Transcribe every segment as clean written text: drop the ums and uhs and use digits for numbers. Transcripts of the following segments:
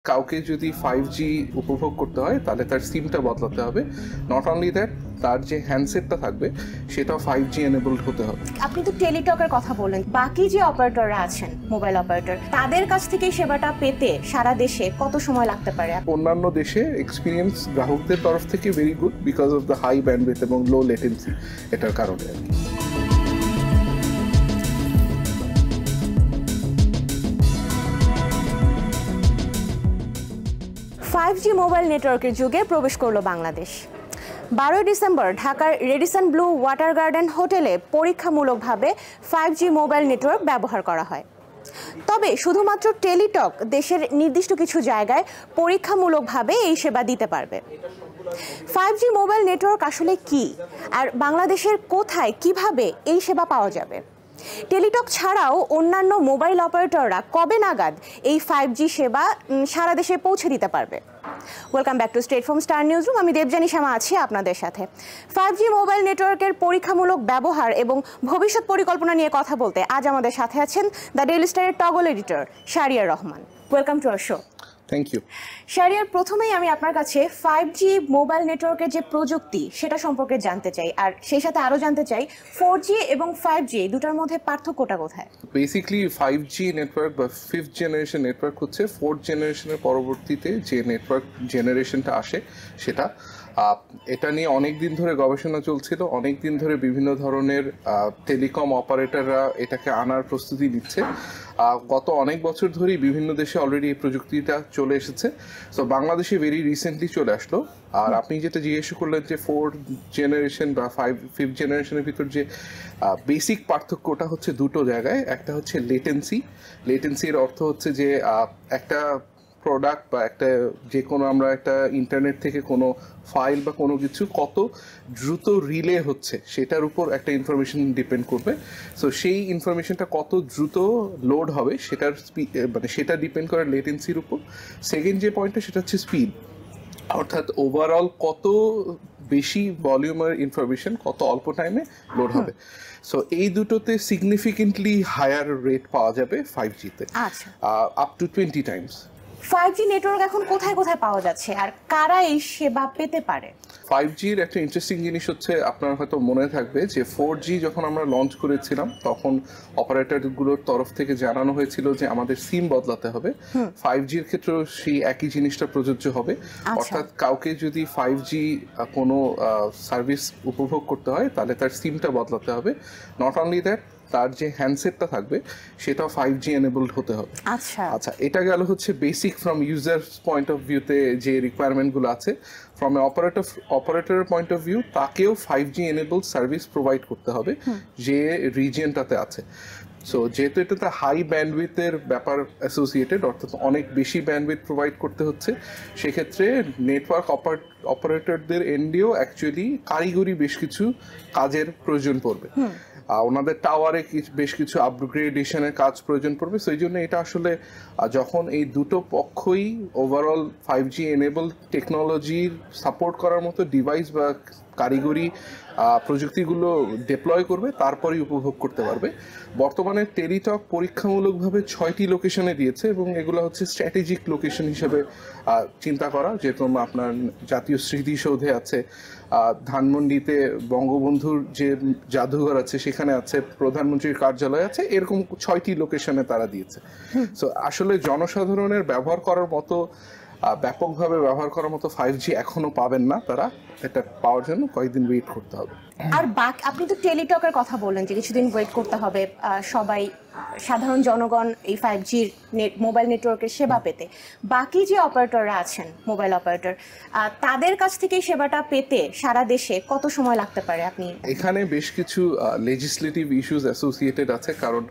কাউকে যদি 5G উপভোগ করতে হয় তাহলে তার সিমটা বদলাতে হবে। নট অনলি দ্যাট, তার যে হ্যান্ডসেটটা থাকবে সেটাও 5G এনেবলড হতে হবে। আপনি তো টেলিটকের কথা বললেন, বাকি যে অপারেটররা আছেন মোবাইল অপারেটর, তাদের কাছ থেকে সেবাটা পেতে সারা দেশে কত সময় লাগতে পারে? অন্যান্য দেশে এক্সপিরিয়েন্স গ্রাহকদের তরফ থেকে very good because of the high bandwidth এবং লো লেটেন্সি, এটার কারণে আর কি। 5G মোবাইল নেটওয়ার্কের যুগে প্রবেশ করলো বাংলাদেশ। 12 ডিসেম্বর ঢাকার রেডিসন ব্লু ওয়াটার গার্ডেন হোটেলে পরীক্ষামূলকভাবে 5G মোবাইল নেটওয়ার্ক ব্যবহার করা হয়। তবে শুধুমাত্র টেলিটক দেশের নির্দিষ্ট কিছু জায়গায় পরীক্ষামূলকভাবে এই সেবা দিতে পারবে। 5G মোবাইল নেটওয়ার্ক আসলে কি, আর বাংলাদেশের কোথায় কিভাবে এই সেবা পাওয়া যাবে? টেলিটক ছাড়াও অন্যান্য মোবাইল অপারেটররা কবে নাগাদ এই 5G সেবা সারা দেশে পৌঁছে দিতে পারবে? Welcome back to straight from star newsroom. আমি দেবযানী শ্যামা আছি আপনাদের সাথে। 5G মোবাইল নেটওয়ার্কের পরীক্ষামূলক ব্যবহার এবং ভবিষ্যৎ পরিকল্পনা নিয়ে কথা বলতে আজ আমাদের সাথে আছেন দ্য ডেইলি স্টারের toggle editor Shahriar Rahman. Welcome to our show. Thank you. Shahriar, প্রথমেই আমি আপনার কাছে 5G মোবাইল নেটওয়ার্কের যে প্রযুক্তি সেটা সম্পর্কে জানতে চাই, আর সেই সাথে আরও জানতে চাই 4G এবং 5G দুটার মধ্যে পার্থক্যটা কোথায়? বেসিক্যালি 5G নেটওয়ার্ক বা 5th জেনারেশন নেটওয়ার্ক হচ্ছে 4th জেনারেশনের পরবর্তীতে যে নেটওয়ার্ক জেনারেশনটা আসে সেটা। এটা নিয়ে অনেক দিন ধরে গবেষণা চলছিল, অনেক দিন ধরে বিভিন্ন ধরনের টেলিকম অপারেটররা এটাকে আনার প্রস্তুতি নিচ্ছে। গত অনেক বছর ধরেই বিভিন্ন দেশে অলরেডি এই প্রযুক্তিটা চলে এসেছে। সো বাংলাদেশে ভেরি রিসেন্টলি চলে আসলো। আর আপনি যেটা জিজ্ঞেস করলেন যে 4th জেনারেশন বা 5th জেনারেশনের ভিতর যে বেসিক পার্থক্যটা হচ্ছে দুটো জায়গায়। একটা হচ্ছে লেটেন্সির অর্থ হচ্ছে যে একটা প্রোডাক্ট বা একটা যে কোনো আমরা একটা ইন্টারনেট থেকে কোনো ফাইল বা কোনো কিছু কত দ্রুত রিলে হচ্ছে সেটার উপর একটা ইনফরমেশন ডিপেন্ড করবে। সো সেই ইনফরমেশনটা কত দ্রুত লোড হবে সেটার মানে সেটা ডিপেন্ড করে লেটেন্সির উপর। সেকেন্ড যে পয়েন্টটা সেটা হচ্ছে স্পিড, অর্থাৎ ওভারঅল কত বেশি ভলিউমের ইনফরমেশন কত অল্প টাইমে লোড হবে। সো এই দুটোতে সিগনিফিকেন্টলি হায়ার রেট পাওয়া যাবে 5Gতে, up to 20 times. 5G network এখন কোথায় কোথায় পাওয়া যাচ্ছে আর কারা এই সেবা পেতে পারে? 5Gর একটা ইন্টারেস্টিং জিনিস হচ্ছে, আপনার হয়তো মনে থাকবে যে 4G যখন আমরা লঞ্চ করেছিলাম তখন অপারেটরগুলোর তরফ থেকে জানানো হয়েছিল যে আমাদের সিম বদলাতে হবে। 5Gর ক্ষেত্রেও সেই একই জিনিসটা প্রযোজ্য হবে। অর্থাৎ কাউকে যদি 5G কোনো সার্ভিস উপভোগ করতে হয় তাহলে তার সিমটা বদলাতে হবে। নট অনলি দ্যাট, তার যে হ্যান্ডসেটটা থাকবে সেটাও 5G এনেবলড হতে হবে। আচ্ছা, এটা গেল হচ্ছে basic from user point of ভিউতে যে রিকোয়ারমেন্টগুলো আছে। ফ্রম এ অপারেটরের পয়েন্ট অফ ভিউ তাকেও 5G এনেবলড সার্ভিস প্রোভাইড করতে হবে যে রিজিয়নটাতে আছে। সো যেহেতু এটাতে হাই ব্যান্ডউইথের ব্যাপার অ্যাসোসিয়েটেড, অর্থাৎ অনেক বেশি ব্যান্ডউইথ প্রোভাইড করতে হচ্ছে, সেক্ষেত্রে নেটওয়ার্ক অপারেটরদের এন্ডেও অ্যাকচুয়ালি কারিগরি বেশ কিছু কাজের প্রয়োজন পড়বে। ওনাদের টাওয়ারে বেশ কিছু আপগ্রেডেশনের কাজ প্রয়োজন পড়বে। সেই জন্য এটা আসলে যখন এই দুটো পক্ষই ওভারঅল 5G এনেবল টেকনোলজির সাপোর্ট করার মতো ডিভাইস বা কারিগরি প্রযুক্তিগুলো ডিপ্লয় করবে তারপরেই উপভোগ করতে পারবে। বর্তমানে টেলিটক পরীক্ষামূলকভাবে 6টি লোকেশনে দিয়েছে এবং এগুলো হচ্ছে স্ট্র্যাটেজিক লোকেশন হিসেবে চিন্তা করা। যেরকম আপনার জাতীয় স্মৃতিসৌধে আছে, ধানমন্ডিতে বঙ্গবন্ধুর যে জাদুঘর আছে সেখানে আছে, প্রধানমন্ত্রীর কার্যালয় আছে, এরকম 6টি লোকেশনে তারা দিয়েছে। সো আসলে জনসাধারণের ব্যবহার করার মতো ব্যাপকভাবে ব্যবহার করার মতো 5G এখনো পাবেন না তারা। এটা পাওয়ার জন্য কয়েকদিন ওয়েট করতে হবে। আর আপনি তো টেলিটকের কথা বললেন যে কিছুদিন ওয়েট করতে হবে সবাই সাধারণ জনগণ এই 5G মোবাইল নেটওয়ার্কের সেবা পেতে। বাকি যে অপারেটররা আছেন মোবাইল অপারেটর, তাদের কাছ থেকে সেবাটা পেতে সারা দেশে কত সময় লাগতে পারে? আপনি এখানে বেশ কিছু লেজিসলেটিভ ইস্যুস অ্যাসোসিয়েটেড আছে, কারণ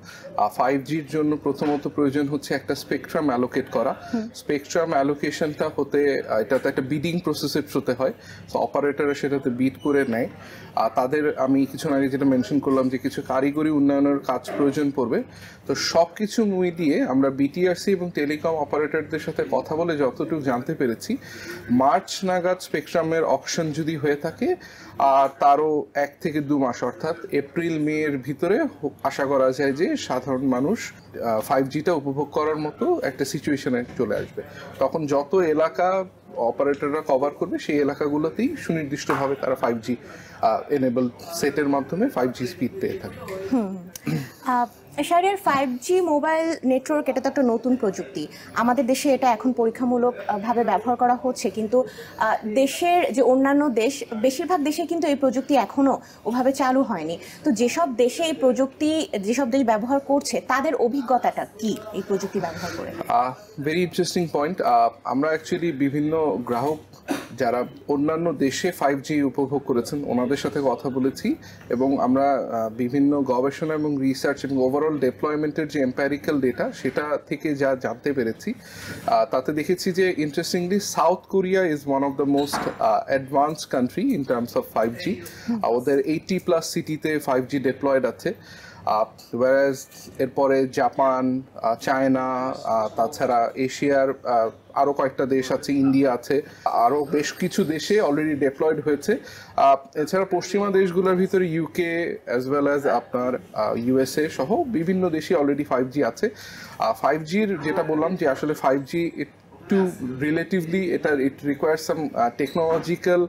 5Gর জন্য প্রথমত প্রয়োজন হচ্ছে একটা স্পেকট্রাম অ্যালোকেট করা। স্পেকট্রাম অ্যালোকেশনটা হতে এটাতে একটা বিডিং প্রসেসের থ্রুতে হয়। সো অপারেটররা সেটাতে বিড করে নেয়। তাদের আমি কিছুক্ষণ আগে যেটা মেনশন করলাম যে কিছু কারিগরি উন্নয়নের কাজ প্রয়োজন পড়বে, তো সব কিছু মিলিয়ে আমরা বিটিআরসি এবং টেলিকম অপারেটরদের সাথে কথা বলে যতটুকু জানতে পেরেছি, মার্চ নাগাদ স্পেকট্রামের অপশন যদি হয়ে থাকে, আর তারও 1 থেকে 2 মাস অর্থাৎ এপ্রিল মে এর ভিতরে আশা করা যায় যে সাধারণ মানুষ 5Gটা উপভোগ করার মতো একটা সিচুয়েশনে চলে আসবে। তখন যত এলাকা অপারেটররা কভার করবে সেই এলাকাগুলোতেই সুনির্দিষ্টভাবে তারা 5G এনেবল সেটের মাধ্যমে 5G স্পিড পেয়ে থাকবে। শাহরিয়ার, 5G মোবাইল নেটওয়ার্ক এটা তো একটা নতুন প্রযুক্তি। আমাদের দেশে এটা এখন পরীক্ষামূলকভাবে ব্যবহার করা হচ্ছে, কিন্তু দেশের যে অন্যান্য দেশ, বেশিরভাগ দেশে কিন্তু এই প্রযুক্তি এখনও ওভাবে চালু হয়নি। তো যেসব দেশে এই প্রযুক্তি, যেসব দেশ ব্যবহার করছে, তাদের অভিজ্ঞতাটা কি এই প্রযুক্তি ব্যবহার করে? Very interesting point. আমরা অ্যাকচুয়ালি বিভিন্ন গ্রাহক যারা অন্যান্য দেশে 5G উপভোগ করেছেন ওনাদের সাথে কথা বলেছি, এবং আমরা বিভিন্ন গবেষণা এবং রিসার্চ এবং ওভারঅল ডেপ্লয়মেন্টের যে এম্প্যারিক্যাল ডেটা সেটা থেকে যা জানতে পেরেছি, তাতে দেখেছি যে interestingly South Korea is one of the most advanced country in terms of 5G। ওদের 80+ সিটিতে 5G ডেপ্লয়েড আছে। ওয়ারাজ এরপরে জাপান, চায়না, তাছাড়া এশিয়ার আরও কয়েকটা দেশ আছে, ইন্ডিয়া আছে, আরও বেশ কিছু দেশে অলরেডি ডেপ্লয়েড হয়েছে। এছাড়া পশ্চিমা দেশগুলোর ভিতরে ইউকে অ্যাজ ওয়েল অ্যাজ আপনার ইউএসএ সহ বিভিন্ন দেশে অলরেডি 5G আছে। 5Gর যেটা বললাম যে আসলে 5G একটু relatively it requires some technological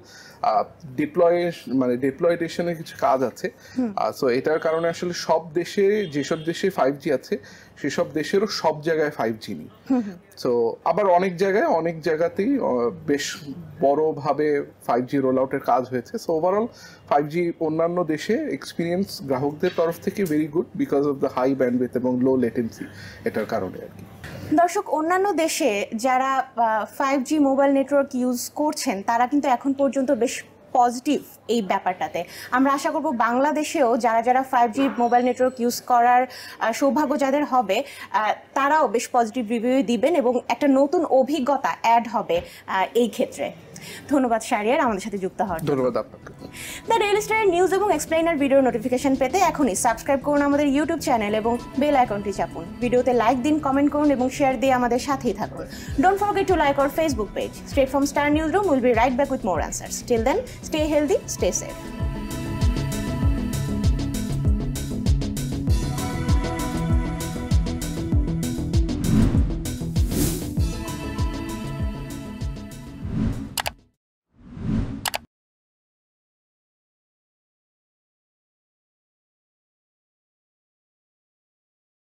ডিপ্লয়েশনের কিছু কাজ আছে। সো এটার কারণে আসলে সব দেশে, যেসব দেশে 5G আছে সেসব দেশেরও সব জায়গায় 5G নেই। সো আবার অনেক জায়গাতেই বেশ বড়ভাবে 5G রোল আউটের কাজ হয়েছে। সো ওভারঅল 5G অন্যান্য দেশে এক্সপিরিয়েন্স গ্রাহকদের তরফ থেকে very good because of the high bandwidth এবং লো লেটেন্সি, এটার কারণে আর কি। দর্শক, অন্যান্য দেশে যারা 5G মোবাইল নেটওয়ার্ক ইউজ করছেন তারা কিন্তু এখন পর্যন্ত বেশ পজিটিভ এই ব্যাপারটাতে। আমরা আশা করব বাংলাদেশেও যারা 5G মোবাইল নেটওয়ার্ক ইউজ করার সৌভাগ্য যাদের হবে তারাও বেশ পজিটিভ রিভিউ দিবেন এবং একটা নতুন অভিজ্ঞতা অ্যাড হবে এই ক্ষেত্রে। ধন্যবাদ শাহরিয়ার আমাদের সাথে যুক্ত হওয়ার জন্য। ধন্যবাদ আপনাকে। দ্য ডেইলি স্টারের নিউজ এবং এক্সপ্লেইনার ভিডিওর নোটিফিকেশন পেতে এখনই সাবস্ক্রাইব করুন আমাদের ইউটিউব চ্যানেল এবং বেল আইকনটি চাপুন। ভিডিওতে লাইক দিন, কমেন্ট করুন এবং শেয়ার দিয়ে আমাদের সাথেই থাকুন। Don't forget to like our Facebook page. Straight from Star Newsroom, we'll be right back with more answers. Till then, stay healthy, stay safe.